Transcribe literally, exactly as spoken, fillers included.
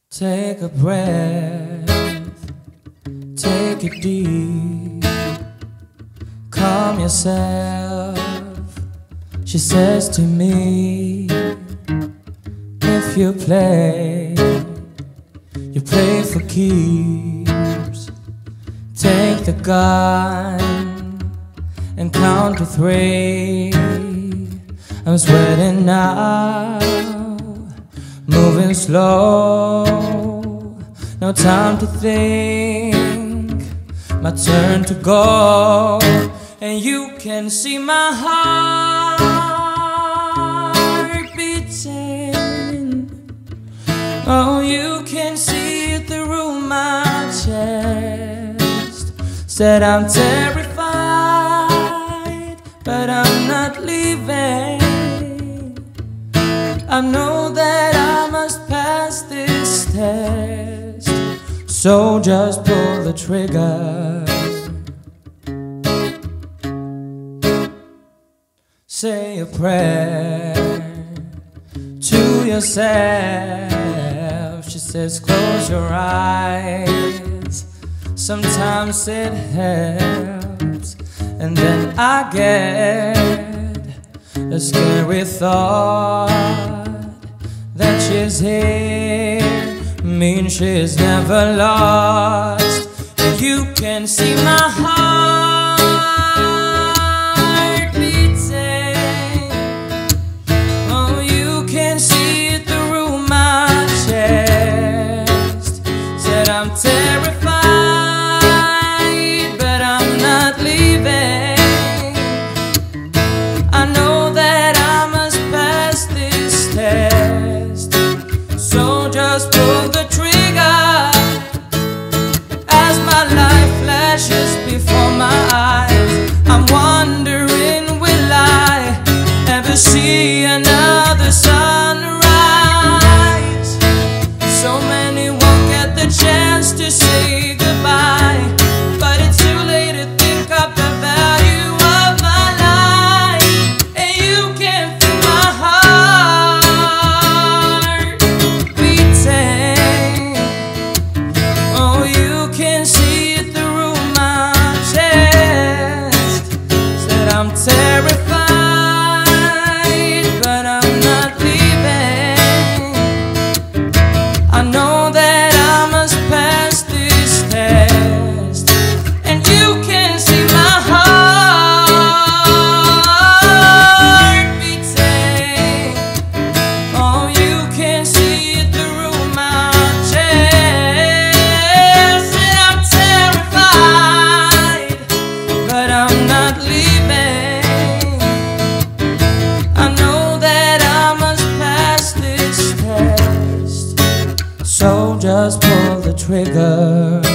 Take a breath, take it deep, calm yourself. She says to me, if you play, you play for keeps. Take the gun and count to three. I'm sweating now, moving slow, no time to think, my turn to go. And you can see my heart beating. Oh, you can see it through my chest. Said I'm terrified, but I'm not leaving. I know that I must pass this test, so just pull the trigger. Say a prayer to yourself. She says close your eyes, sometimes it helps. And then I get a scary thought that she's here, means she's never lost. And you can see my heart beating. Oh, you can see it through my chest. Said I'm terrified, but I'm not leaving. I know that I must pass this test, so just pull the trigger. As my life flashes before my eyes, I'm wondering, will I ever see another sunrise? So many won't get the chance to say goodbye, but it's too late to think of the value of my life. And you can feel my heart beating. Oh, you can see it through my chest. Said I'm terrified, but I'm not leaving. I know that I must pass this test. And you can see my heart beating. Oh, you can see it through my chest. Said I'm terrified, but I'm not leaving. I know that I must pass this test, so just pull the trigger.